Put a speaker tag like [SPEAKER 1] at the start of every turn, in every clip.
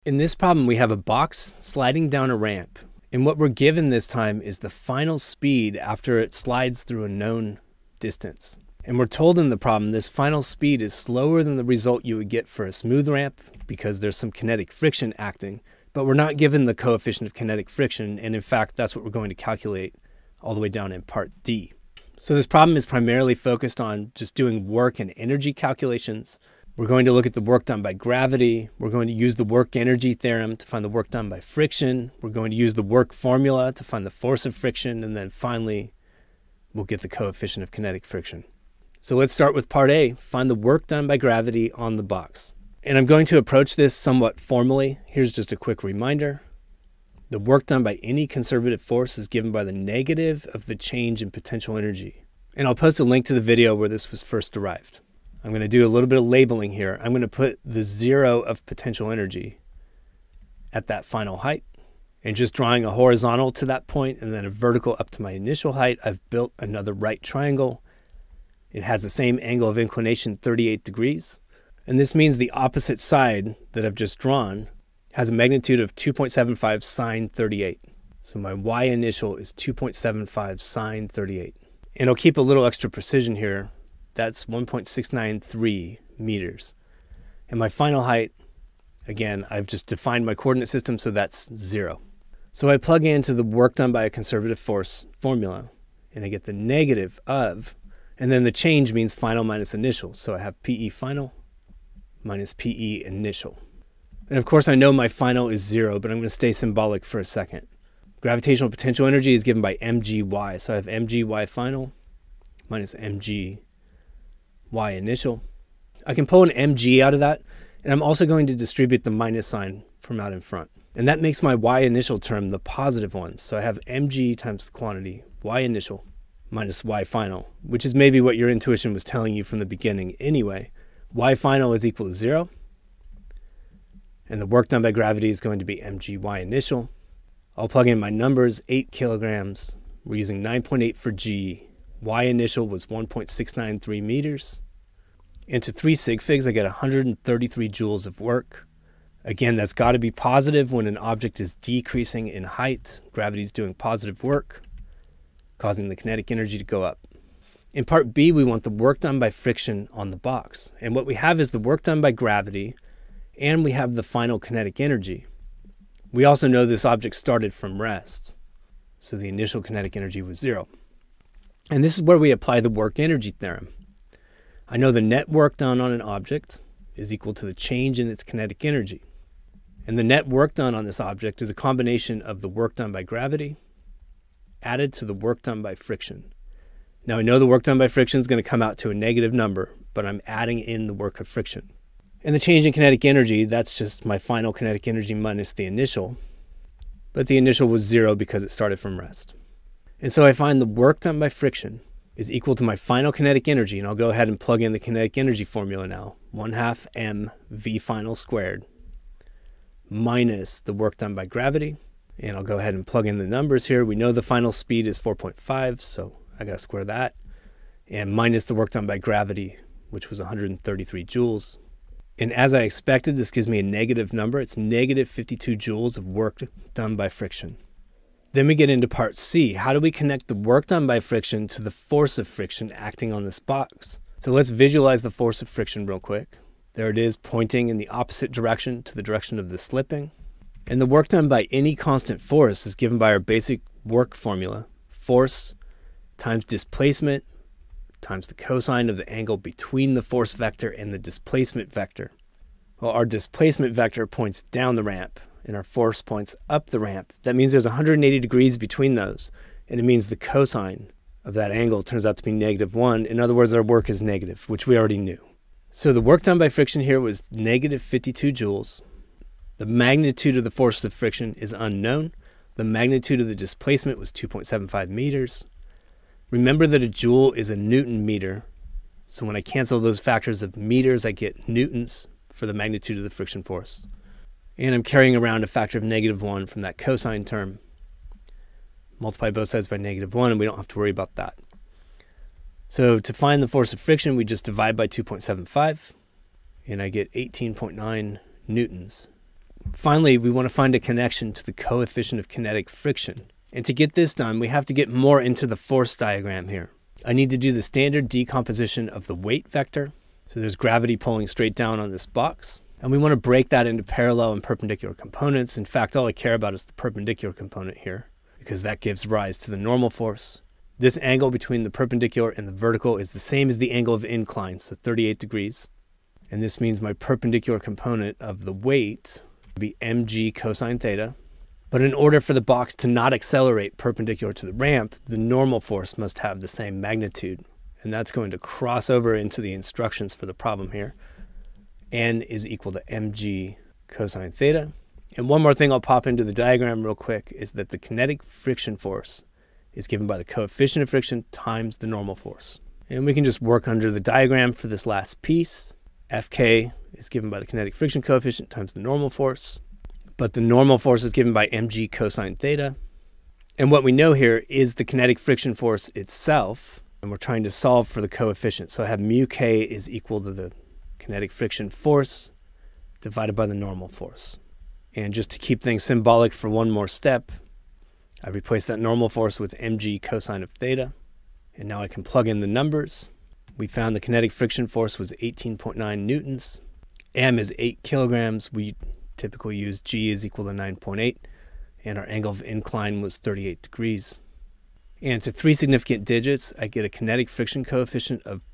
[SPEAKER 1] In this problem, we have a box sliding down a ramp, and what we're given this time is the final speed after it slides through a known distance. And we're told in the problem this final speed is slower than the result you would get for a smooth ramp because there's some kinetic friction acting, but we're not given the coefficient of kinetic friction, and in fact that's what we're going to calculate all the way down in part D. So this problem is primarily focused on just doing work and energy calculations. We're going to look at the work done by gravity. We're going to use the work-energy theorem to find the work done by friction. We're going to use the work formula to find the force of friction. And then finally, we'll get the coefficient of kinetic friction. So let's start with part A, find the work done by gravity on the box. And I'm going to approach this somewhat formally. Here's just a quick reminder. The work done by any conservative force is given by the negative of the change in potential energy. And I'll post a link to the video where this was first derived. I'm going to do a little bit of labeling here. I'm going to put the zero of potential energy at that final height. And just drawing a horizontal to that point and then a vertical up to my initial height, I've built another right triangle. It has the same angle of inclination, 38 degrees. And this means the opposite side that I've just drawn has a magnitude of 2.75 sine 38. So my y initial is 2.75 sine 38. And I'll keep a little extra precision here. That's 1.693 meters. And my final height, again, I've just defined my coordinate system, so that's 0. So I plug into the work done by a conservative force formula, and I get the negative of, and then the change means final minus initial. So I have PE final minus PE initial. And of course, I know my final is 0, but I'm going to stay symbolic for a second. Gravitational potential energy is given by mgy. So I have mgy final minus mg y initial. I can pull an mg out of that, and I'm also going to distribute the minus sign from out in front. And that makes my y initial term the positive one. So I have mg times the quantity y initial minus y final, which is maybe what your intuition was telling you from the beginning anyway. Y final is equal to 0. And the work done by gravity is going to be mg y initial. I'll plug in my numbers, 8 kilograms. We're using 9.8 for g. Y initial was 1.693 meters. Into 3 sig figs, I get 133 joules of work. Again, that's got to be positive when an object is decreasing in height. Gravity's doing positive work, causing the kinetic energy to go up. In part B, we want the work done by friction on the box. And what we have is the work done by gravity, and we have the final kinetic energy. We also know this object started from rest, so the initial kinetic energy was 0. And this is where we apply the work-energy theorem. I know the net work done on an object is equal to the change in its kinetic energy. And the net work done on this object is a combination of the work done by gravity added to the work done by friction. Now I know the work done by friction is going to come out to a negative number, but I'm adding in the work of friction. And the change in kinetic energy, that's just my final kinetic energy minus the initial. But the initial was 0 because it started from rest. And so I find the work done by friction is equal to my final kinetic energy, and I'll go ahead and plug in the kinetic energy formula now. 1/2 mv final squared minus the work done by gravity. And I'll go ahead and plug in the numbers here. We know the final speed is 4.5, so I got to square that. And minus the work done by gravity, which was 133 joules. And as I expected, this gives me a negative number. It's negative 52 joules of work done by friction. Then we get into part C. How do we connect the work done by friction to the force of friction acting on this box? So let's visualize the force of friction real quick. There it is, pointing in the opposite direction to the direction of the slipping. And the work done by any constant force is given by our basic work formula. Force times displacement times the cosine of the angle between the force vector and the displacement vector. Well, our displacement vector points down the ramp, and our force points up the ramp. That means there's 180 degrees between those, and it means the cosine of that angle turns out to be -1. In other words, our work is negative, which we already knew. So the work done by friction here was negative 52 joules. The magnitude of the force of friction is unknown. The magnitude of the displacement was 2.75 meters. Remember that a joule is a Newton meter. So when I cancel those factors of meters, I get newtons for the magnitude of the friction force. And I'm carrying around a factor of -1 from that cosine term. Multiply both sides by -1, and we don't have to worry about that. So to find the force of friction, we just divide by 2.75, and I get 18.9 newtons. Finally, we want to find a connection to the coefficient of kinetic friction. And to get this done, we have to get more into the force diagram here. I need to do the standard decomposition of the weight vector. So there's gravity pulling straight down on this box. And we want to break that into parallel and perpendicular components. In fact, all I care about is the perpendicular component here, because that gives rise to the normal force. This angle between the perpendicular and the vertical is the same as the angle of incline, so 38 degrees. And this means my perpendicular component of the weight would be mg cosine theta. But in order for the box to not accelerate perpendicular to the ramp, the normal force must have the same magnitude. And that's going to cross over into the instructions for the problem here. N is equal to mg cosine theta. And one more thing I'll pop into the diagram real quick is that the kinetic friction force is given by the coefficient of friction times the normal force. And we can just work under the diagram for this last piece. Fk is given by the kinetic friction coefficient times the normal force. But the normal force is given by mg cosine theta. And what we know here is the kinetic friction force itself. And we're trying to solve for the coefficient. So I have mu k is equal to the kinetic friction force divided by the normal force. And just to keep things symbolic for one more step, I replace that normal force with mg cosine of theta. And now I can plug in the numbers. We found the kinetic friction force was 18.9 newtons. M is 8 kilograms. We typically use G is equal to 9.8. And our angle of incline was 38 degrees. And to 3 significant digits, I get a kinetic friction coefficient of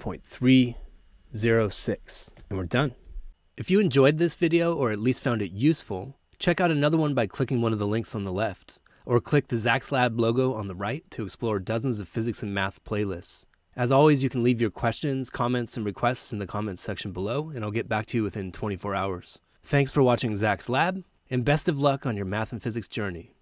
[SPEAKER 1] 0.306. And we're done. If you enjoyed this video, or at least found it useful, check out another one by clicking one of the links on the left. Or click the Zach's Lab logo on the right to explore dozens of physics and math playlists. As always, you can leave your questions, comments, and requests in the comments section below, and I'll get back to you within 24 hours. Thanks for watching Zach's Lab, and best of luck on your math and physics journey.